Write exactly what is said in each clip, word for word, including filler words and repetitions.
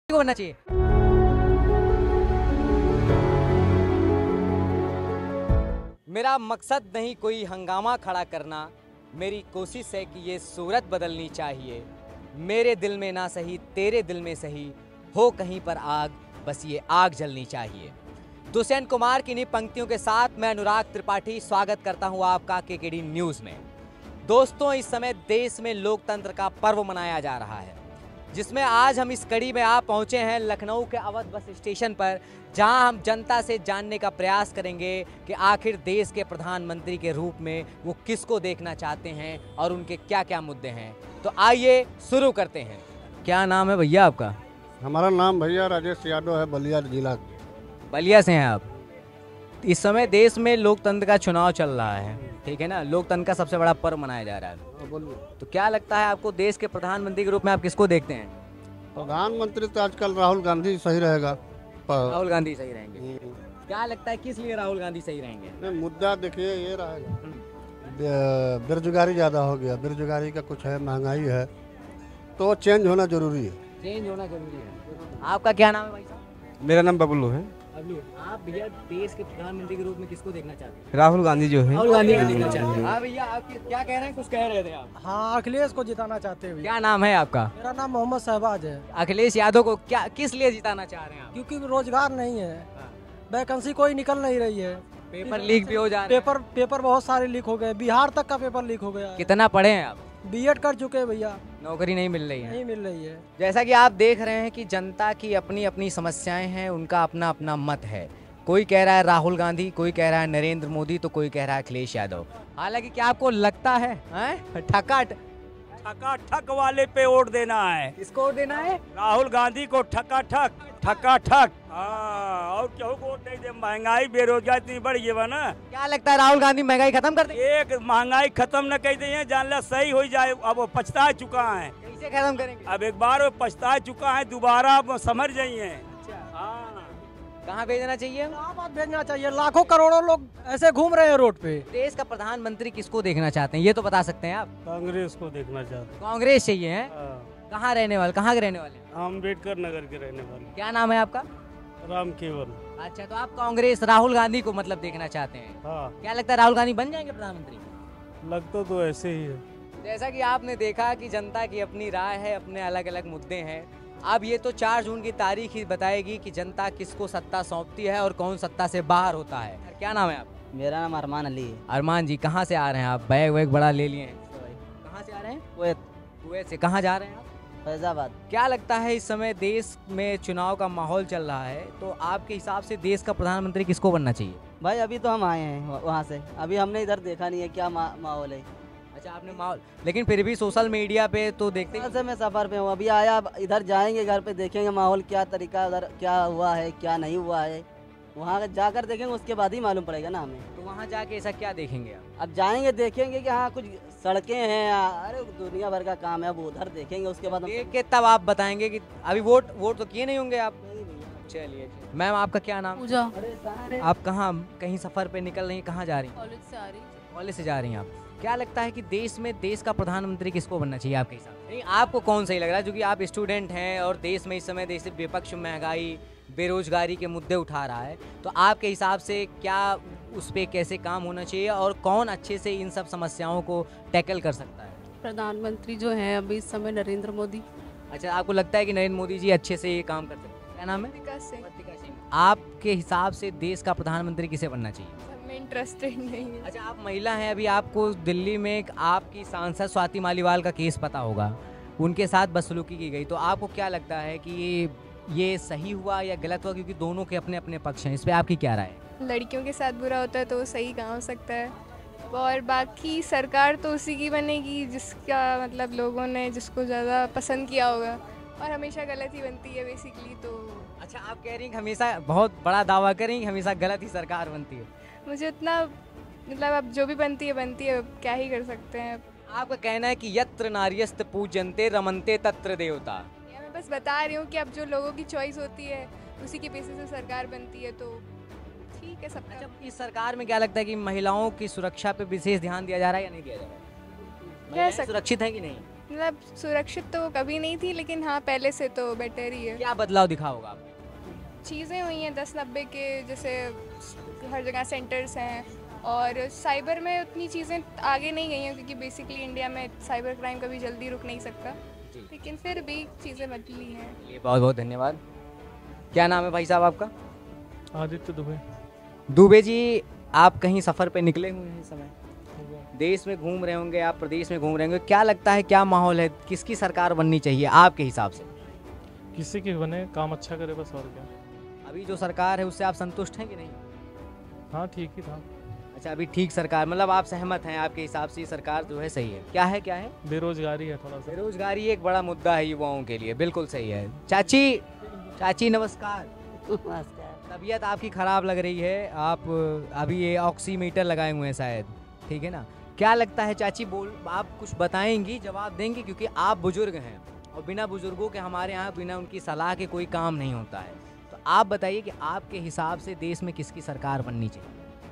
को बनना चाहिए। मेरा मकसद नहीं कोई हंगामा खड़ा करना, मेरी कोशिश है कि ये सूरत बदलनी चाहिए। मेरे दिल में ना सही तेरे दिल में सही, हो कहीं पर आग, बस ये आग जलनी चाहिए। दुष्यंत कुमार की इन्हीं पंक्तियों के साथ मैं अनुराग त्रिपाठी स्वागत करता हूं आपका केकेडी न्यूज़ में। दोस्तों, इस समय देश में लोकतंत्र का पर्व मनाया जा रहा है, जिसमें आज हम इस कड़ी में आप पहुंचे हैं लखनऊ के अवध बस स्टेशन पर, जहां हम जनता से जानने का प्रयास करेंगे कि आखिर देश के प्रधानमंत्री के रूप में वो किसको देखना चाहते हैं और उनके क्या क्या मुद्दे हैं। तो आइए शुरू करते हैं। क्या नाम है भैया आपका? हमारा नाम भैया राजेश यादव है, बलिया जिला। बलिया से हैं आप। इस समय देश में लोकतंत्र का चुनाव चल रहा है, ठीक है ना? लोकतंत्र का सबसे बड़ा पर्व मनाया जा रहा है। तो क्या लगता है आपको, देश के प्रधानमंत्री के रूप में आप किसको देखते हैं? प्रधानमंत्री तो आजकल राहुल गांधी सही रहेगा। राहुल गांधी सही रहेंगे। क्या लगता है किस लिए राहुल गांधी सही रहेंगे? मुद्दा देखिए ये रहेगा, बेरोजगारी ज़्यादा हो गया, बेरोजगारी का कुछ है, महंगाई है, तो चेंज होना जरूरी है। चेंज होना जरूरी है। आपका क्या नाम है भाई साहब? मेरा नाम बबलू है। आप भैया देश के प्रधानमंत्री के रूप में किसको देखना चाहते हैं? राहुल गांधी जो है। राहुल गांधी को देखना चाहते हैं। हाँ भैया, आप क्या कह रहे हैं? कुछ कह रहे थे आप? हाँ, अखिलेश को जिताना चाहते हैं। क्या नाम है आपका? मेरा नाम मोहम्मद शहबाज है। अखिलेश यादव को क्या किस लिए जिताना चाह रहे हैं आप? क्योंकि रोजगार नहीं है, वैकेंसी कोई निकल नहीं रही है, पेपर लीक भी हो जा रहे हैं। पेपर पेपर बहुत सारे लीक हो गए, बिहार तक का पेपर लीक हो गया। कितना पढ़े हैं आप? बीएड कर चुके हैं भैया, नौकरी नहीं मिल रही है। नहीं मिल रही है। जैसा कि आप देख रहे हैं कि जनता की अपनी अपनी समस्याएं हैं, उनका अपना अपना मत है। कोई कह रहा है राहुल गांधी, कोई कह रहा है नरेंद्र मोदी, तो कोई कह रहा है अखिलेश यादव। हालांकि क्या आपको लगता है, है? ठका ठका ठक वाले पे वोट देना है। किसको वोट देना है? राहुल गांधी को ठका ठक ठका ठक। हाँ, और क्यों को वोट नहीं दे? महंगाई बेरोजगारी इतनी बढ़ गई ना। क्या लगता है राहुल गांधी महंगाई खत्म कर देंगे? एक महंगाई खत्म न कर दे, जान ला सही हो जाए। अब वो पछता चुका है। कैसे खत्म करेंगे? अब एक बार वो पछता चुका है, दोबारा अब समझ जाइए। हाँ, कहाँ भेजना चाहिए? इलाहाबाद भेजना चाहिए। लाखों करोड़ों लोग ऐसे घूम रहे हैं रोड पे। देश का प्रधानमंत्री किसको देखना चाहते हैं, ये तो बता सकते हैं आप? कांग्रेस को देखना चाहते हैं। कांग्रेस चाहिए है? कहाँ रहने वाले, कहाँ के रहने वाले? अम्बेडकर नगर के रहने वाले। क्या नाम है आपका? राम केवल। अच्छा, तो आप कांग्रेस राहुल गांधी को मतलब देखना चाहते हैं? हाँ। क्या लगता है राहुल गांधी बन जाएंगे प्रधानमंत्री? लगता तो ऐसे ही है। जैसा कि आपने देखा कि जनता की अपनी राय है, अपने अलग अलग मुद्दे हैं। अब ये तो चार जून की तारीख ही बताएगी कि जनता किसको सत्ता सौंपती है और कौन सत्ता से बाहर होता है। क्या नाम है आप? मेरा नाम अरमान अली है। अरमान जी, कहाँ से आ रहे हैं आप? बैग वैग बड़ा ले लिए हैं। कहाँ से आ रहे हैं? कुवैत। कुवैत से। कहाँ जा रहे हैं आप? फैजाबाद। क्या लगता है इस समय देश में चुनाव का माहौल चल रहा है, तो आपके हिसाब से देश का प्रधानमंत्री किसको बनना चाहिए? भाई अभी तो हम आए हैं वहाँ से, अभी हमने इधर देखा नहीं है क्या मा, माहौल है। अच्छा, आपने माहौल, लेकिन फिर भी सोशल मीडिया पे तो देखते हैं। से मैं सफ़र पे हूँ, अभी आया, इधर जाएंगे घर पे देखेंगे माहौल क्या तरीका, उधर क्या हुआ है क्या नहीं हुआ है, वहाँ जाकर देखेंगे, उसके बाद ही मालूम पड़ेगा ना हमें। तो वहाँ जाके ऐसा क्या देखेंगे आप? अब जाएंगे देखेंगे कि हाँ कुछ सड़कें हैं, अरे दुनिया भर का काम है, अब उधर देखेंगे, उसके बाद देख के तब आप बताएंगे कि अभी वोट वोट तो किए नहीं होंगे आप। चलिए मैम, आपका क्या नाम? पूजा। आप कहाँ कहीं सफर पे निकल रही हैं, कहाँ जा रही हैं? कॉलेज से आ रही। कॉलेज से जा रही हैं आप। क्या लगता है कि देश में देश का प्रधानमंत्री किसको बनना चाहिए आपके हिसाब से? नहीं, आपको कौन सही लग रहा है? क्योंकि आप स्टूडेंट हैं और देश में इस समय देश विपक्ष महंगाई बेरोजगारी के मुद्दे उठा रहा है, तो आपके हिसाब से क्या उस पर कैसे काम होना चाहिए और कौन अच्छे से इन सब समस्याओं को टैकल कर सकता है? प्रधानमंत्री जो है अभी इस समय नरेंद्र मोदी। अच्छा, आपको लगता है कि नरेंद्र मोदी जी अच्छे से ये काम कर सकते हैं? क्या नाम है? विकास सिंह। आपके हिसाब से देश का प्रधानमंत्री किसे बनना चाहिए? मैं इंटरेस्टेड नहीं है। अच्छा, आप महिला हैं, अभी आपको दिल्ली में एक आपकी सांसद स्वाति मालीवाल का केस पता होगा, उनके साथ बदसलूकी की गई, तो आपको क्या लगता है कि ये ये सही हुआ या गलत हुआ? क्योंकि दोनों के अपने अपने पक्ष हैं, इस पर आपकी क्या राय है? लड़कियों के साथ बुरा होता है तो वो सही कहाँ हो सकता है, और बाकी सरकार तो उसी की बनेगी जिसका मतलब लोगों ने जिसको ज़्यादा पसंद किया होगा, और हमेशा गलत ही बनती है बेसिकली। तो अच्छा, आप कह रही हैं कि हमेशा, बहुत बड़ा दावा कर रही हैं कि हमेशा गलत ही सरकार बनती है। मुझे उतना मतलब अब जो भी बनती है बनती है, क्या ही कर सकते हैं। आपका कहना है कि यत्र नार्यस्त पूजन्ते रमन्ते तत्र देवता। या मैं बस बता रही हूँ कि अब जो लोगों की चॉइस होती है उसी के बेसिस से सरकार बनती है, तो ठीक है सबका। अच्छा, इस सरकार में क्या लगता है कि महिलाओं की सुरक्षा पे विशेष ध्यान दिया जा रहा है या नहीं दिया जा रहा है? महिलाएं सुरक्षित है कि नहीं? मतलब सुरक्षित तो वो कभी नहीं थी, लेकिन हाँ पहले से तो बेटर ही है। क्या बदलाव दिखा होगा आपको? चीज़ें हुई हैं दस नब्बे के, जैसे हर जगह सेंटर्स हैं, और साइबर में उतनी चीज़ें आगे नहीं गई हैं क्योंकि बेसिकली इंडिया में साइबर क्राइम कभी जल्दी रुक नहीं सकता, लेकिन फिर भी चीज़ें बदली हैं। ये बहुत बहुत धन्यवाद। क्या नाम है भाई साहब आपका? आदित्य दुबे। दुबे जी, आप कहीं सफ़र पे निकले हुए हैं इस समय, देश में घूम रहे होंगे, आप प्रदेश में घूम रहे होंगे, क्या लगता है क्या माहौल है, किसकी सरकार बननी चाहिए आपके हिसाब से? किसी की बने, काम अच्छा करे बस, और क्या। अभी जो सरकार है उससे आप संतुष्ट हैं कि नहीं? हाँ ठीक ही था। अच्छा, अभी ठीक सरकार, मतलब आप सहमत हैं, आपके हिसाब से ये सरकार जो है सही है। क्या है क्या है? बेरोजगारी है थोड़ा सा। बेरोजगारी एक बड़ा मुद्दा है युवाओं के लिए, बिल्कुल सही है। चाची, चाची नमस्कार। तबीयत आपकी ख़राब लग रही है, आप अभी ये ऑक्सीमीटर लगाए हुए हैं शायद, ठीक है ना? क्या लगता है चाची, बोल आप कुछ बताएंगी, जवाब देंगी, क्योंकि आप बुजुर्ग हैं और बिना बुजुर्गों के हमारे यहाँ बिना उनकी सलाह के कोई काम नहीं होता है। तो आप बताइए कि आपके हिसाब से देश में किसकी सरकार बननी चाहिए?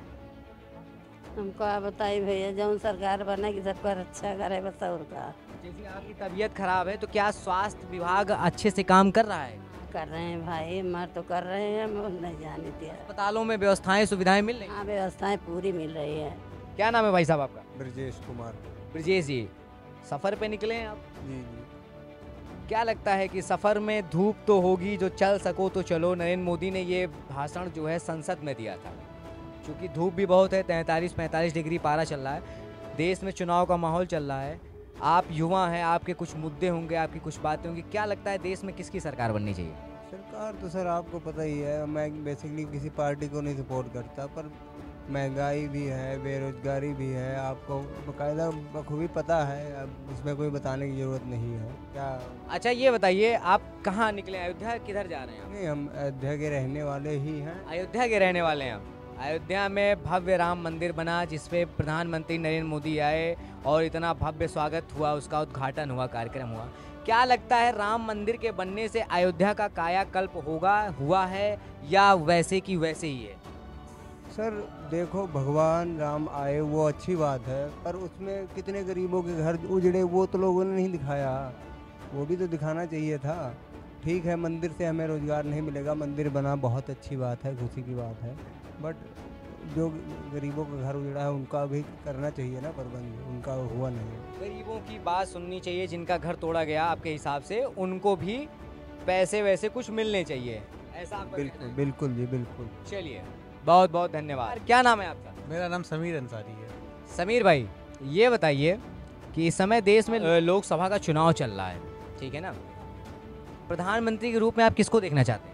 हमको आप बताइए भैया, जौन सरकार बनेगी सरकार अच्छा करे बस, और का। जैसे आपकी तबीयत खराब है तो क्या स्वास्थ्य विभाग अच्छे से काम कर रहा है? कर रहे हैं भाई, मर तो कर रहे हैं, हम नहीं जाने दिया। अस्पतालों में व्यवस्थाएं सुविधाएं मिल रही हैं? हाँ व्यवस्थाएं पूरी मिल रही है। क्या नाम है भाई साहब आपका? ब्रजेश कुमार। ब्रजेश जी, सफ़र पे निकले हैं आप? जी जी। क्या लगता है कि सफ़र में धूप तो होगी, जो चल सको तो चलो, नरेंद्र मोदी ने ये भाषण जो है संसद में दिया था, क्योंकि धूप भी बहुत है, तैंतालीस पैंतालीस डिग्री पारा चल रहा है, देश में चुनाव का माहौल चल रहा है, आप युवा हैं, आपके कुछ मुद्दे होंगे, आपकी कुछ बातें होंगी, क्या लगता है देश में किसकी सरकार बननी चाहिए? सरकार तो सर आपको पता ही है, मैं बेसिकली किसी पार्टी को नहीं सपोर्ट करता, पर महंगाई भी है, बेरोजगारी भी है, आपको बाकायदा बखूबी पता है, अब इसमें कोई बताने की ज़रूरत नहीं है। क्या? अच्छा ये बताइए, आप कहाँ निकले, अयोध्या किधर जा रहे हैं? नहीं, हम अयोध्या के रहने वाले ही हैं। अयोध्या के रहने वाले हैं आप। अयोध्या में भव्य राम मंदिर बना, जिसपे प्रधानमंत्री नरेंद्र मोदी आए और इतना भव्य स्वागत हुआ, उसका उद्घाटन हुआ, कार्यक्रम हुआ। क्या लगता है राम मंदिर के बनने से अयोध्या का कायाकल्प होगा, हुआ है, या वैसे की वैसे ही है? सर देखो, भगवान राम आए वो अच्छी बात है, पर उसमें कितने गरीबों के घर उजड़े वो तो लोगों ने नहीं दिखाया, वो भी तो दिखाना चाहिए था। ठीक है, मंदिर से हमें रोज़गार नहीं मिलेगा, मंदिर बना बहुत अच्छी बात है, खुशी की बात है, बट जो गरीबों का घर उजड़ा है उनका भी करना चाहिए ना प्रबंध, उनका हुआ नहीं। गरीबों की बात सुननी चाहिए, जिनका घर तोड़ा गया आपके हिसाब से उनको भी पैसे वैसे कुछ मिलने चाहिए, ऐसा आपका? बिल्कुल बिल्कुल जी, बिल्कुल। चलिए, बहुत बहुत धन्यवाद। क्या नाम है आपका? मेरा नाम समीर अंसारी है। समीर भाई, ये बताइए कि इस समय देश में लोकसभा का चुनाव चल रहा है, ठीक है ना? प्रधानमंत्री के रूप में आप किसको देखना चाहते हैं?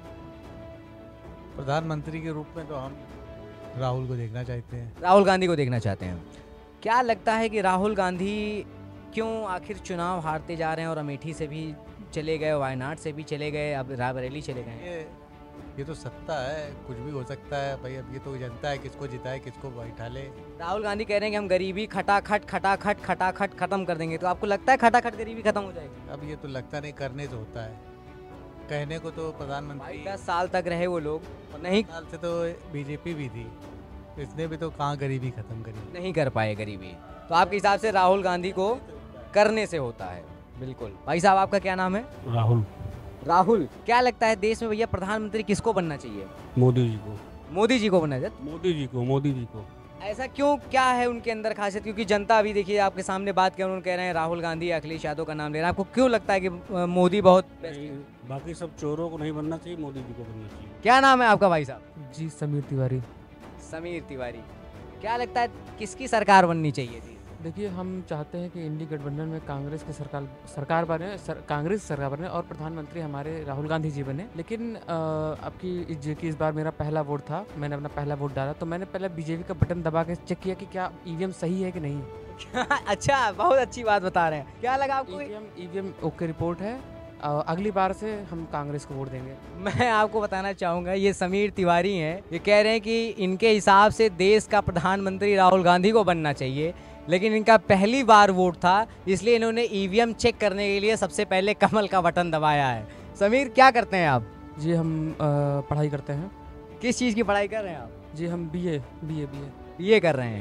प्रधानमंत्री के रूप में तो हम राहुल को देखना चाहते हैं। राहुल गांधी को देखना चाहते हैं। क्या लगता है कि राहुल गांधी क्यों आखिर चुनाव हारते जा रहे हैं, और अमेठी से भी चले गए, वायनाड से भी चले गए, अब रायबरेली चले गए? ये ये तो सत्ता है, कुछ भी हो सकता है भाई, अब ये तो जनता है, किसको जिताए किसको बैठा ले। राहुल गांधी कह रहे हैं कि हम गरीबी खटाखट खटाखट खटाखट खत्म कर देंगे, तो आपको लगता है खटाखट गरीबी खत्म हो जाएगी? अब ये तो लगता नहीं, करने से होता है। कहने को तो प्रधानमंत्री दस साल तक रहे वो लोग, नहीं साल से तो बीजेपी भी थी, इसने भी तो कहाँ गरीबी खत्म करी, नहीं कर पाए गरीबी। तो आपके हिसाब से राहुल गांधी को करने से होता है? बिल्कुल। भाई साहब, आपका क्या नाम है? राहुल। राहुल, क्या लगता है देश में भैया प्रधानमंत्री किसको बनना चाहिए? मोदी जी को। मोदी जी को बनना चाहिए? मोदी जी को मोदी जी को ऐसा क्यों, क्या है उनके अंदर खासियत? क्योंकि जनता अभी देखिए आपके सामने बात कर, उन्होंने कह रहे हैं राहुल गांधी या अखिलेश यादव का नाम ले रहे हैं, आपको क्यों लगता है कि मोदी बहुत बेस्ट है? बाकी सब चोरों को नहीं बनना चाहिए, मोदी जी को बनना चाहिए। क्या नाम है आपका भाई साहब? जी समीर तिवारी। समीर तिवारी, क्या लगता है किसकी सरकार बननी चाहिए थी? देखिए, हम चाहते हैं कि इंडी गठबंधन में कांग्रेस की सरकार सरकार बने, सर, कांग्रेस सरकार बने और प्रधानमंत्री हमारे राहुल गांधी जी बने। लेकिन अब की की इस बार मेरा पहला वोट था, मैंने अपना पहला वोट डाला, तो मैंने पहले बीजेपी का बटन दबा के चेक किया कि क्या ईवीएम सही है कि नहीं। अच्छा, बहुत अच्छी बात बता रहे हैं। क्या लगा आपको? ईवीएम ईवीएम ओके रिपोर्ट है, अगली बार से हम कांग्रेस को वोट देंगे। मैं आपको बताना चाहूँगा, ये समीर तिवारी हैं, ये कह रहे हैं कि इनके हिसाब से देश का प्रधानमंत्री राहुल गांधी को बनना चाहिए, लेकिन इनका पहली बार वोट था, इसलिए इन्होंने ईवीएम चेक करने के लिए सबसे पहले कमल का बटन दबाया है। समीर, क्या करते हैं आप? जी हम आ, पढ़ाई करते हैं। किस चीज़ की पढ़ाई कर रहे हैं आप? जी हम बीए बीए बीए बीए कर रहे हैं।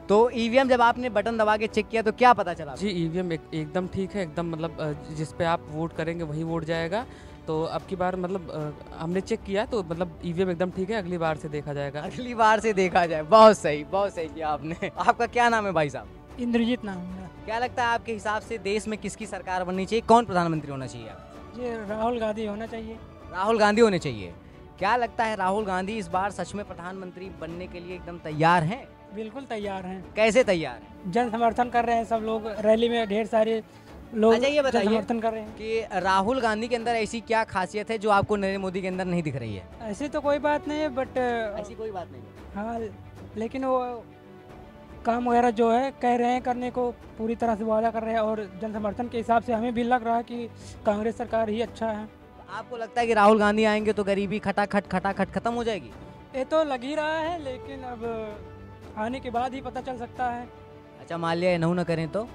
तो ईवीएम जब आपने बटन दबा के चेक किया तो क्या पता चला? जी ईवीएम एक, एकदम ठीक है, एकदम मतलब अ, जिस पे आप वोट करेंगे वही वोट जाएगा। तो अब की बार मतलब अ, हमने चेक किया तो मतलब ईवीएम एकदम ठीक है, अगली बार से देखा जाएगा। अगली बार से देखा जाए। बहुत सही, बहुत सही किया आपने। आपका क्या नाम है भाई साहब? इंद्रजीत नाम है। क्या लगता है आपके हिसाब से देश में किसकी सरकार बननी चाहिए, कौन प्रधानमंत्री होना चाहिए? जी राहुल गांधी होना चाहिए। राहुल गांधी होने चाहिए। क्या लगता है राहुल गांधी इस बार सच में प्रधानमंत्री बनने के लिए एकदम तैयार हैं? बिल्कुल तैयार हैं। कैसे तैयार हैं? जन समर्थन कर रहे हैं सब लोग, रैली में ढेर सारे लोग अच्छा ये बताइए समर्थन कर रहे हैं कि राहुल गांधी के अंदर ऐसी क्या खासियत है जो आपको नरेंद्र मोदी के अंदर नहीं दिख रही है? ऐसी तो कोई बात नहीं है, बट ऐसी कोई बात नहीं है। हाँ लेकिन वो काम वगैरह जो है कह रहे हैं करने को, पूरी तरह से वादा कर रहे हैं, और जन समर्थन के हिसाब से हमें भी लग रहा है कि कांग्रेस सरकार ही अच्छा है। आपको लगता है कि राहुल गांधी आएंगे तो गरीबी खटाखट खटाखट खत्म हो जाएगी? ये तो लग ही रहा है, लेकिन अब आने के बाद ही पता चल सकता है। अच्छा मान लिया नहू न करें तो?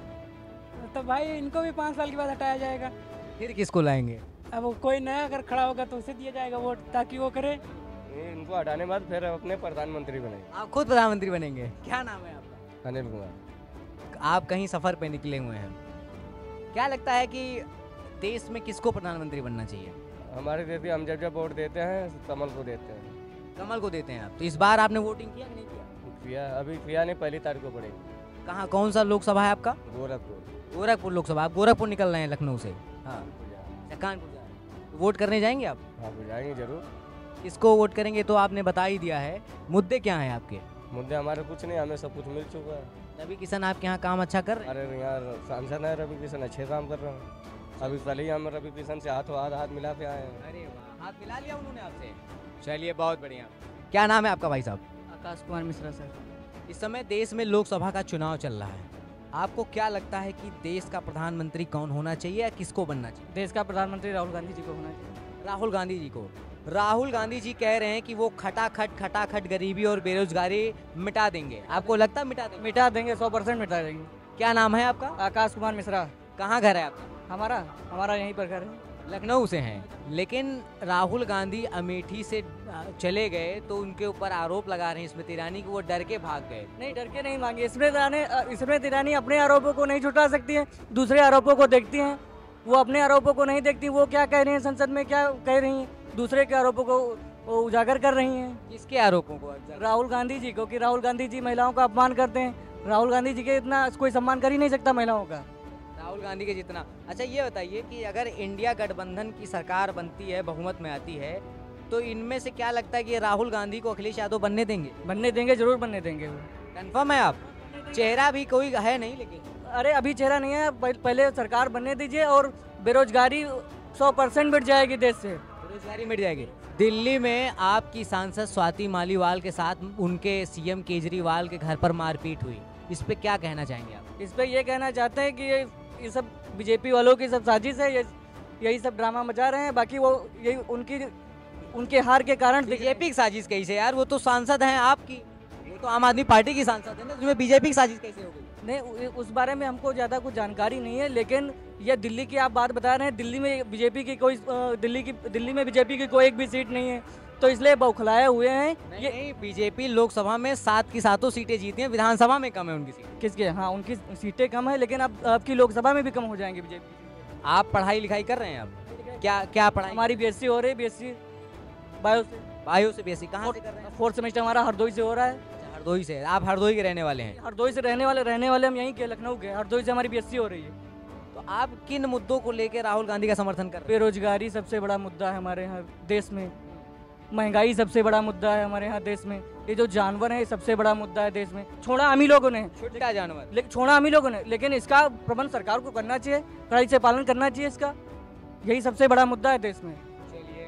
तो भाई इनको भी पाँच साल के बाद हटाया जाएगा। फिर किसको लाएंगे? अब कोई नया अगर खड़ा होगा तो उसे दिया जाएगा वोट, ताकि वो करे। इनको हटाने बाद फिर अपने प्रधानमंत्री बनेंगे। आप खुद प्रधानमंत्री बनेंगे? क्या नाम है आपका? अनिल कुमार। आप कहीं सफर पे निकले हुए हैं, क्या लगता है कि देश में किसको प्रधानमंत्री बनना चाहिए? हमारे देश में हम जब जब वोट देते हैं कमल को देते हैं। कमल को देते हैं आप? तो इस बार आपने वोटिंग किया कि नहीं किया? किया, अभी किया नहीं, पहली तारीख को पड़ेगी। कहाँ, कौन सा लोकसभा है आपका? गोरखपुर। गोरखपुर लोकसभा। आप गोरखपुर निकल रहे हैं लखनऊ से? हाँ कानपुर जा रहे हैं। तो वोट करने जाएंगे आप? हाँ जाएंगे जरूर। किसको वोट करेंगे तो आपने बता ही दिया है। मुद्दे क्या हैं आपके? मुद्दे हमारे कुछ नहीं, हमें सब कुछ मिल चुका है। रवि किशन आपके यहाँ काम अच्छा कर रहे हैं? अरे यार सांसद है रवि किशन, अच्छे काम कर रहे हैं। अभी कल ही हम रवि किशन से हाथों हाथ हाथ मिला के आए हैं। अरे वाह, हाथ मिला लिया उन्होंने आपसे? चलिए बहुत बढ़िया। क्या नाम है आपका भाई साहब? आकाश कुमार मिश्रा सर। इस समय देश में लोकसभा का चुनाव चल रहा है, आपको क्या लगता है कि देश का प्रधानमंत्री कौन होना चाहिए या किसको बनना चाहिए? देश का प्रधानमंत्री राहुल गांधी जी को होना चाहिए। राहुल गांधी जी को। राहुल गांधी जी कह रहे हैं कि वो खटाखट खटाखट गरीबी और बेरोजगारी मिटा देंगे, आपको लगता है मिटा देंगे? मिटा देंगे, सौ परसेंट मिटा देंगे। क्या नाम है आपका? आकाश कुमार मिश्रा। कहाँ घर है आपका? हमारा हमारा यहीं पर घर है। लखनऊ से हैं, लेकिन राहुल गांधी अमेठी से चले गए तो उनके ऊपर आरोप लगा रहे हैं स्मृति ईरानी कि वो डर के भाग गए। नहीं, डर के नहीं भागे। स्मृति ईरानी स्मृति ईरानी अपने आरोपों को नहीं छुटा सकती है, दूसरे आरोपों को देखती हैं। वो अपने आरोपों को नहीं देखती, वो क्या कह रही हैं संसद में, क्या कह रही हैं, दूसरे के आरोपों को वो उजागर कर रही हैं। किसके आरोपों को? राहुल गांधी जी को, कि राहुल गांधी जी महिलाओं का अपमान करते हैं। राहुल गांधी जी के इतना कोई सम्मान कर ही नहीं सकता महिलाओं का, राहुल गांधी के जितना। अच्छा ये बताइए कि अगर इंडिया गठबंधन की सरकार बनती है, बहुमत में आती है, तो इनमें से क्या लगता है कि राहुल गांधी को अखिलेश यादव बनने देंगे? बनने देंगे, जरूर बनने देंगे। कंफर्म है आप? चेहरा भी कोई है नहीं, लेकिन अरे अभी चेहरा नहीं है, पहले सरकार बनने दीजिए और बेरोजगारी सौ परसेंट मिट जाएगी देश से। बेरोजगारी मिट जाएगी। दिल्ली में आपकी सांसद स्वाति मालीवाल के साथ उनके सीएम केजरीवाल के घर पर मारपीट हुई, इस पे क्या कहना चाहेंगे आप? इस पे ये कहना चाहते हैं कि ये ये सब बीजेपी वालों की सब साजिश है, ये यही सब ड्रामा मचा रहे हैं। बाकी वो यही उनकी उनके हार के कारण। बीजेपी की साजिश कैसे यार, वो तो सांसद हैं आपकी, वो तो आम आदमी पार्टी की सांसद है ना, उसमें बीजेपी की साजिश कैसे हो गई? नहीं, उस बारे में हमको ज़्यादा कुछ जानकारी नहीं है, लेकिन ये दिल्ली की आप बात बता रहे हैं। दिल्ली में बीजेपी की कोई दिल्ली की दिल्ली में बीजेपी की कोई एक भी सीट नहीं है, तो इसलिए बौखलाए हुए हैं। नहीं, ये नहीं, बीजेपी लोकसभा में सात की सातों सीटें जीती हैं, विधानसभा में कम है उनकी सीट। किसके? हाँ उनकी सीटें कम है, लेकिन अब आपकी लोकसभा में भी कम हो जाएंगी बीजेपी। आप पढ़ाई लिखाई कर रहे हैं अब? क्या क्या पढ़ाई? हमारी बीएससी हो रही है, बीएससी बायो से। बायो से बीएससी कहाँ से कर रहे हैं? फोर्थ सेमेस्टर हमारा हरदोई से हो रहा है। हरदोई से? आप हरदोई के रहने वाले हैं? हरदोई से रहने वाले रहने वाले हम यहीं के लखनऊ के। हरदोई से हमारी बीएससी हो रही है। तो आप किन मुद्दों को लेकर राहुल गांधी का समर्थन कर रहे हैं? बेरोजगारी सबसे बड़ा मुद्दा है हमारे यहाँ देश में, महंगाई सबसे बड़ा मुद्दा है हमारे यहाँ देश में, ये जो जानवर है सबसे बड़ा मुद्दा है देश में। छोड़ा हम ही लोगों ने, छोटा जानवर लेकिन छोड़ा हम ही लोगों ने, लेकिन इसका प्रबंध सरकार को करना चाहिए, कड़ाई से पालन करना चाहिए इसका, यही सबसे बड़ा मुद्दा है देश में। चलिए,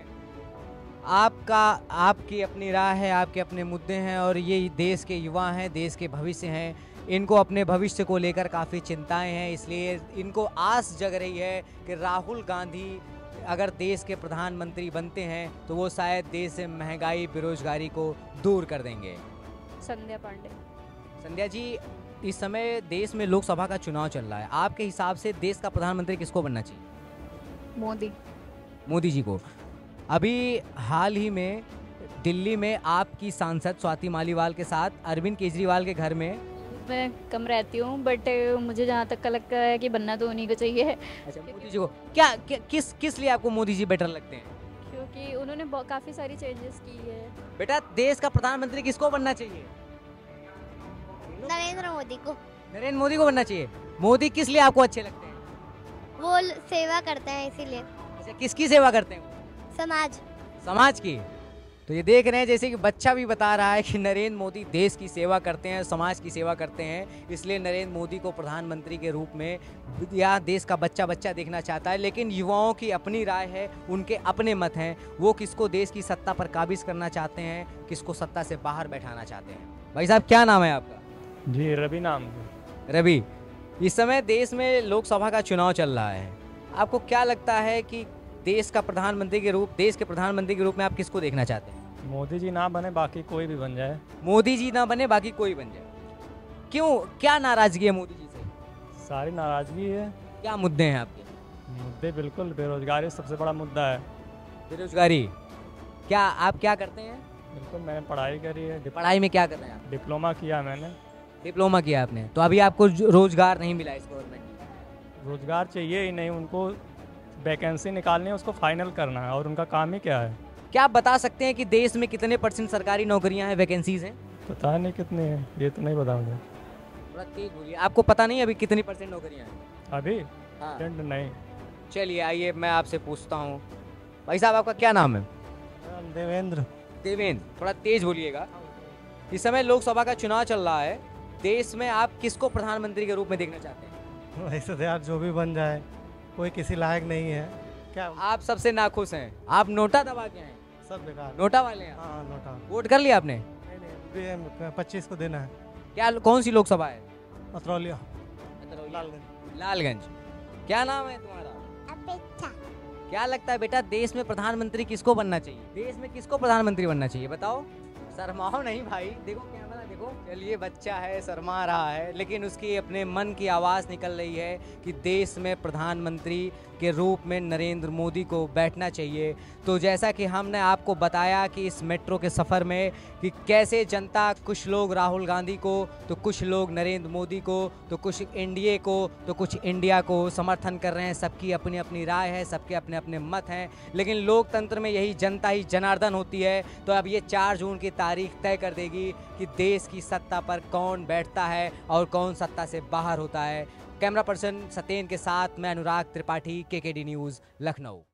आपका आपकी अपनी राय है, आपके अपने मुद्दे हैं, और ये देश के युवा हैं, देश के भविष्य हैं, इनको अपने भविष्य को लेकर काफ़ी चिंताएं हैं, इसलिए इनको आस जग रही है कि राहुल गांधी अगर देश के प्रधानमंत्री बनते हैं तो वो शायद देश से महंगाई बेरोजगारी को दूर कर देंगे। संध्या पांडे। संध्या जी, इस समय देश में लोकसभा का चुनाव चल रहा है, आपके हिसाब से देश का प्रधानमंत्री किसको बनना चाहिए? मोदी। मोदी जी को। अभी हाल ही में दिल्ली में आपकी सांसद स्वाति मालीवाल के साथ अरविंद केजरीवाल के घर में में कम रहती हूँ, बट मुझे जहाँ तक का लगता है कि बनना तो उन्हीं को चाहिए। अच्छा, मोदी जी को क्या, क्या किस किस लिए आपको मोदी जी बेटर लगते हैं? क्योंकि उन्होंने काफ़ी सारी चेंजेस की है। बेटा, देश का प्रधानमंत्री किसको बनना चाहिए? नरेंद्र मोदी को। नरेंद्र मोदी को बनना चाहिए। मोदी किस लिए आपको अच्छे लगते हैं? वो ल- सेवा करते हैं इसीलिए। अच्छा, किसकी सेवा करते हैं वो? समाज। समाज की। तो ये देख रहे हैं जैसे कि बच्चा भी बता रहा है कि नरेंद्र मोदी देश की सेवा करते हैं, समाज की सेवा करते हैं, इसलिए नरेंद्र मोदी को प्रधानमंत्री के रूप में या देश का बच्चा बच्चा देखना चाहता है। लेकिन युवाओं की अपनी राय है, उनके अपने मत हैं, वो किसको देश की सत्ता पर काबिज करना चाहते हैं, किसको सत्ता से बाहर बैठाना चाहते हैं। भाई साहब, क्या नाम है आपका? जी, रवि नाम। रवि, इस समय देश में लोकसभा का चुनाव चल रहा है, आपको क्या लगता है कि देश का प्रधानमंत्री के रूप देश के प्रधानमंत्री के रूप में आप किसको देखना चाहते हैं? मोदी जी ना बने, बाकी कोई भी बन जाए। मोदी जी ना बने, बाकी कोई बन जाए। क्यों, क्या नाराजगी है मोदी जी से? सारी नाराजगी है। क्या मुद्दे हैं आपके? मुद्दे बिल्कुल बेरोजगारी सबसे बड़ा मुद्दा है। बेरोजगारी। क्या आप क्या करते हैं? बिल्कुल, मैंने पढ़ाई करी है। पढ़ाई में क्या कर रहे हैं आप? डिप्लोमा किया मैंने। डिप्लोमा किया आपने, तो अभी आपको जो- रोजगार नहीं मिला इस गवर्नमेंट में? रोजगार चाहिए ही नहीं, उनको वैकेंसी निकालनी है, उसको फाइनल करना है, और उनका काम ही क्या है। क्या आप बता सकते हैं कि देश में कितने परसेंट सरकारी नौकरियां हैं, वैकेंसीज हैं? पता नहीं कितनी है, ये तो नहीं पता मुझे। थोड़ा तेज बोलिए। आपको पता नहीं अभी कितनी परसेंट नौकरियां हैं? अभी हाँ। टेंट नहीं। चलिए, आइए मैं आपसे पूछता हूँ। भाई साहब, आपका क्या नाम है? देवेंद्र। देवेंद्र, थोड़ा तेज बोलिएगा। इस समय लोकसभा का चुनाव चल रहा है, देश में आप किसको प्रधानमंत्री के रूप में देखना चाहते हैं? वैसे तो यार जो भी बन जाए, कोई किसी लायक नहीं है। क्या आप सबसे नाखुश हैं? आप नोटा दबा के हैं? सब बेकार। नोटा वाले हैं? हाँ, नोटा। वोट कर लिया आपने? पच्चीस को देना है। क्या, कौन सी लोकसभा है? अतरौलिया। लालगंज। लालगंज। क्या नाम है तुम्हारा? अपेक्षा। क्या लगता है बेटा, देश में प्रधानमंत्री किसको बनना चाहिए? देश में किसको प्रधानमंत्री बनना चाहिए, बताओ। शर्माओ नहीं भाई, देखो कैमरा देखो। चलिए, बच्चा है, शर्मा रहा है, लेकिन उसकी अपने मन की आवाज़ निकल रही है कि देश में प्रधानमंत्री के रूप में नरेंद्र मोदी को बैठना चाहिए। तो जैसा कि हमने आपको बताया कि इस मेट्रो के सफ़र में कि कैसे जनता, कुछ लोग राहुल गांधी को, तो कुछ लोग नरेंद्र मोदी को, तो कुछ एनडीए को, तो कुछ इंडिया को समर्थन कर रहे हैं। सबकी अपनी अपनी राय है, सबके अपने अपने मत हैं, लेकिन लोकतंत्र में यही जनता ही जनार्दन होती है। तो अब ये चार जून की तारीख तय कर देगी कि देश की सत्ता पर कौन बैठता है और कौन सत्ता से बाहर होता है। कैमरा पर्सन सत्येन के साथ मैं अनुराग त्रिपाठी, केकेडी न्यूज़, लखनऊ।